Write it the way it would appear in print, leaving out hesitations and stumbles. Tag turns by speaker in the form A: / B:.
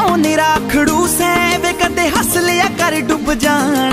A: ਨਿਰਾ ਖੜੂਸ ਐ ਵੇ ਕਦੇ ਹੱਸ ਲਿਆ ਕਰ ਡੁੱਬ ਜਾਣਾ।